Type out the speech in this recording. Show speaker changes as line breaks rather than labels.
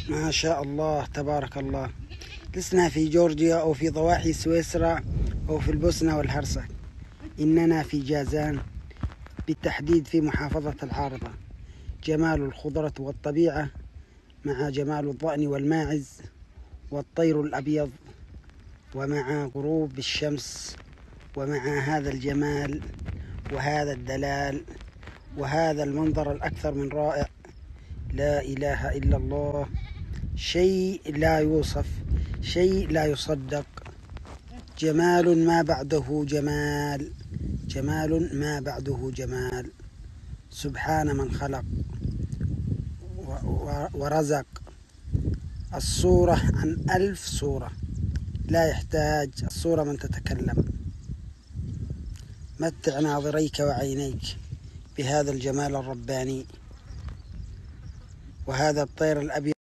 ما شاء الله تبارك الله. لسنا في جورجيا أو في ضواحي سويسرا أو في البوسنة والهرسك، إننا في جازان، بالتحديد في محافظة العارضة. جمال الخضرة والطبيعة مع جمال الظأن والماعز والطير الأبيض، ومع غروب الشمس، ومع هذا الجمال وهذا الدلال وهذا المنظر الأكثر من رائع. لا إله إلا الله. شيء لا يوصف، شيء لا يصدق. جمال ما بعده جمال، جمال ما بعده جمال. سبحان من خلق ورزق. الصورة عن 1000 صورة، لا يحتاج الصورة من تتكلم. متع ناظريك وعينيك بهذا الجمال الرباني وهذا الطير الأبيض.